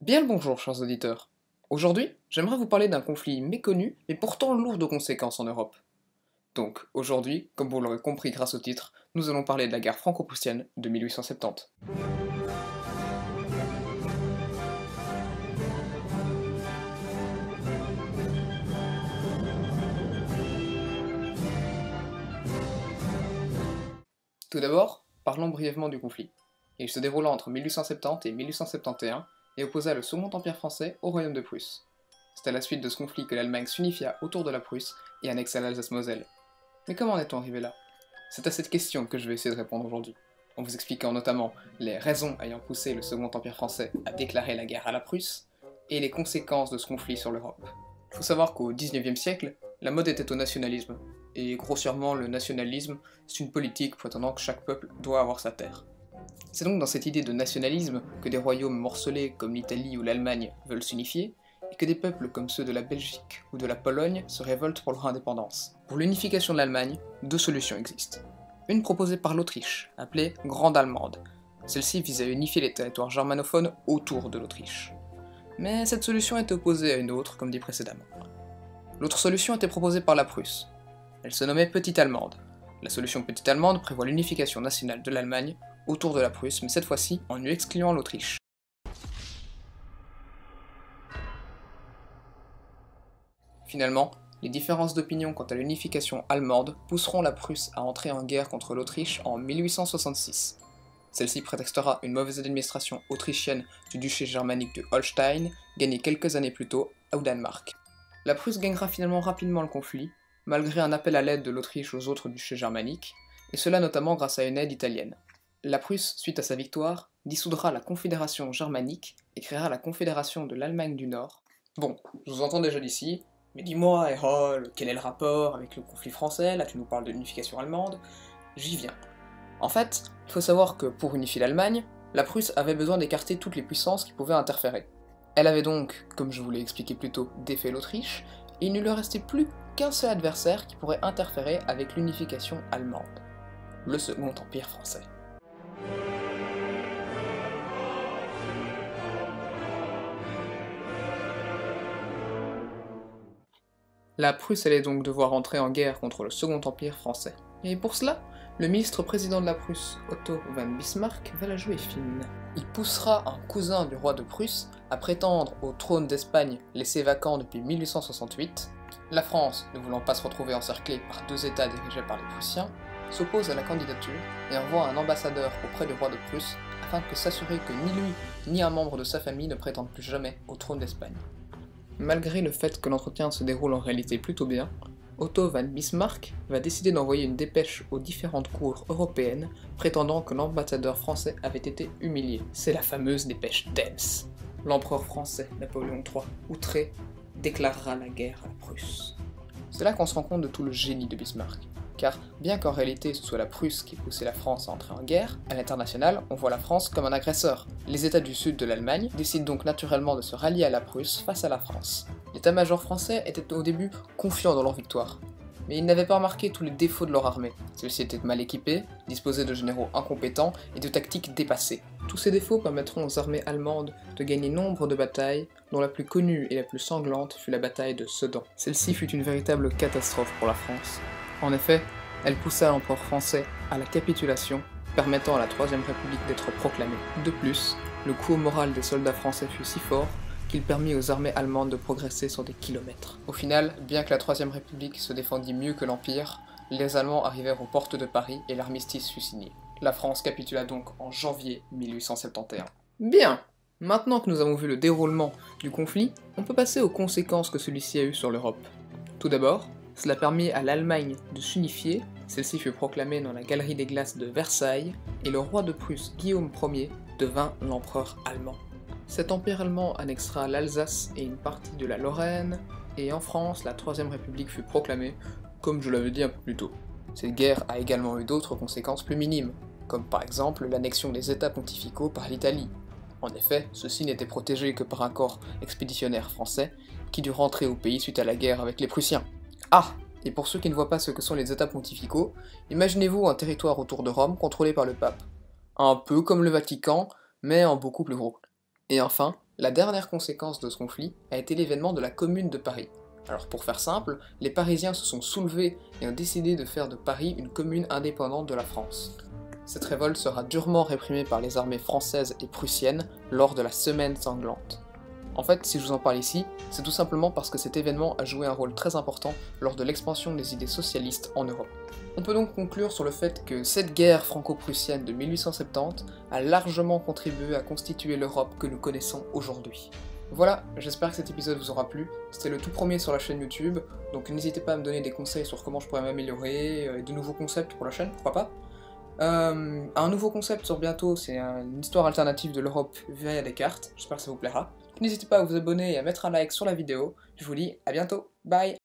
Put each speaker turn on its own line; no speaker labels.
Bien le bonjour, chers auditeurs. Aujourd'hui, j'aimerais vous parler d'un conflit méconnu, mais pourtant lourd de conséquences en Europe. Donc, aujourd'hui, comme vous l'aurez compris grâce au titre, nous allons parler de la guerre franco-prussienne de 1870. Tout d'abord, parlons brièvement du conflit. Il se déroula entre 1870 et 1871 et opposa le Second Empire français au Royaume de Prusse. C'est à la suite de ce conflit que l'Allemagne s'unifia autour de la Prusse et annexa l'Alsace-Moselle. Mais comment en est-on arrivé là? C'est à cette question que je vais essayer de répondre aujourd'hui, en vous expliquant notamment les raisons ayant poussé le Second Empire français à déclarer la guerre à la Prusse, et les conséquences de ce conflit sur l'Europe. Il faut savoir qu'au XIXe siècle, la mode était au nationalisme, et grossièrement le nationalisme, c'est une politique prétendant que chaque peuple doit avoir sa terre. C'est donc dans cette idée de nationalisme que des royaumes morcelés comme l'Italie ou l'Allemagne veulent s'unifier, et que des peuples comme ceux de la Belgique ou de la Pologne se révoltent pour leur indépendance. Pour l'unification de l'Allemagne, deux solutions existent. Une proposée par l'Autriche, appelée Grande Allemande. Celle-ci vise à unifier les territoires germanophones autour de l'Autriche. Mais cette solution était opposée à une autre, comme dit précédemment. L'autre solution était proposée par la Prusse. Elle se nommait Petite Allemande. La solution Petite Allemande prévoit l'unification nationale de l'Allemagne autour de la Prusse, mais cette fois-ci en y excluant l'Autriche. Finalement, les différences d'opinion quant à l'unification allemande pousseront la Prusse à entrer en guerre contre l'Autriche en 1866. Celle-ci prétextera une mauvaise administration autrichienne du duché germanique de Holstein, gagné quelques années plus tôt au Danemark. La Prusse gagnera finalement rapidement le conflit, malgré un appel à l'aide de l'Autriche aux autres duchés germaniques, et cela notamment grâce à une aide italienne. La Prusse, suite à sa victoire, dissoudra la Confédération germanique et créera la Confédération de l'Allemagne du Nord. Bon, je vous entends déjà d'ici, mais dis-moi, Errol, quel est le rapport avec le conflit français? Là, tu nous parles de l'unification allemande. J'y viens. En fait, il faut savoir que pour unifier l'Allemagne, la Prusse avait besoin d'écarter toutes les puissances qui pouvaient interférer. Elle avait donc, comme je vous l'ai expliqué plus tôt, défait l'Autriche, et il ne lui restait plus qu'un seul adversaire qui pourrait interférer avec l'unification allemande. Le Second Empire français. La Prusse allait donc devoir entrer en guerre contre le Second Empire français. Et pour cela, le ministre-président de la Prusse, Otto von Bismarck, va la jouer fine. Il poussera un cousin du roi de Prusse à prétendre au trône d'Espagne laissé vacant depuis 1868. La France, ne voulant pas se retrouver encerclée par deux États dirigés par les Prussiens, s'oppose à la candidature et envoie un ambassadeur auprès du roi de Prusse afin de s'assurer que ni lui ni un membre de sa famille ne prétendent plus jamais au trône d'Espagne. Malgré le fait que l'entretien se déroule en réalité plutôt bien, Otto von Bismarck va décider d'envoyer une dépêche aux différentes cours européennes prétendant que l'ambassadeur français avait été humilié. C'est la fameuse dépêche d'Ems. L'empereur français, Napoléon III, outré, déclarera la guerre à la Prusse. C'est là qu'on se rend compte de tout le génie de Bismarck. Car bien qu'en réalité ce soit la Prusse qui poussait la France à entrer en guerre, à l'international, on voit la France comme un agresseur. Les États du sud de l'Allemagne décident donc naturellement de se rallier à la Prusse face à la France. L'état-major français était au début confiant dans leur victoire, mais ils n'avaient pas remarqué tous les défauts de leur armée. Celle-ci était mal équipée, disposait de généraux incompétents et de tactiques dépassées. Tous ces défauts permettront aux armées allemandes de gagner nombre de batailles, dont la plus connue et la plus sanglante fut la bataille de Sedan. Celle-ci fut une véritable catastrophe pour la France. En effet, elle poussa l'empereur français à la capitulation, permettant à la Troisième République d'être proclamée. De plus, le coup au moral des soldats français fut si fort qu'il permit aux armées allemandes de progresser sur des kilomètres. Au final, bien que la Troisième République se défendit mieux que l'Empire, les Allemands arrivèrent aux portes de Paris et l'armistice fut signé. La France capitula donc en janvier 1871. Bien! Maintenant que nous avons vu le déroulement du conflit, on peut passer aux conséquences que celui-ci a eues sur l'Europe. Tout d'abord, cela permit à l'Allemagne de s'unifier, celle-ci fut proclamée dans la Galerie des Glaces de Versailles, et le roi de Prusse Guillaume Ier devint l'empereur allemand. Cet empire allemand annexera l'Alsace et une partie de la Lorraine, et en France, la Troisième République fut proclamée, comme je l'avais dit un peu plus tôt. Cette guerre a également eu d'autres conséquences plus minimes, comme par exemple l'annexion des États pontificaux par l'Italie. En effet, ceux-ci n'étaient protégés que par un corps expéditionnaire français, qui dut rentrer au pays suite à la guerre avec les Prussiens. Ah! Et pour ceux qui ne voient pas ce que sont les États pontificaux, imaginez-vous un territoire autour de Rome contrôlé par le pape. Un peu comme le Vatican, mais en beaucoup plus gros. Et enfin, La dernière conséquence de ce conflit a été l'événement de la Commune de Paris. Alors pour faire simple, les Parisiens se sont soulevés et ont décidé de faire de Paris une commune indépendante de la France. Cette révolte sera durement réprimée par les armées françaises et prussiennes lors de la Semaine sanglante. En fait, si je vous en parle ici, c'est tout simplement parce que cet événement a joué un rôle très important lors de l'expansion des idées socialistes en Europe. On peut donc conclure sur le fait que cette guerre franco-prussienne de 1870 a largement contribué à constituer l'Europe que nous connaissons aujourd'hui. Voilà, j'espère que cet épisode vous aura plu, c'était le tout premier sur la chaîne YouTube, donc n'hésitez pas à me donner des conseils sur comment je pourrais m'améliorer, et de nouveaux concepts pour la chaîne, pourquoi pas. Un nouveau concept sort bientôt, c'est une histoire alternative de l'Europe via des cartes, j'espère que ça vous plaira. N'hésitez pas à vous abonner et à mettre un like sur la vidéo, je vous dis à bientôt, bye!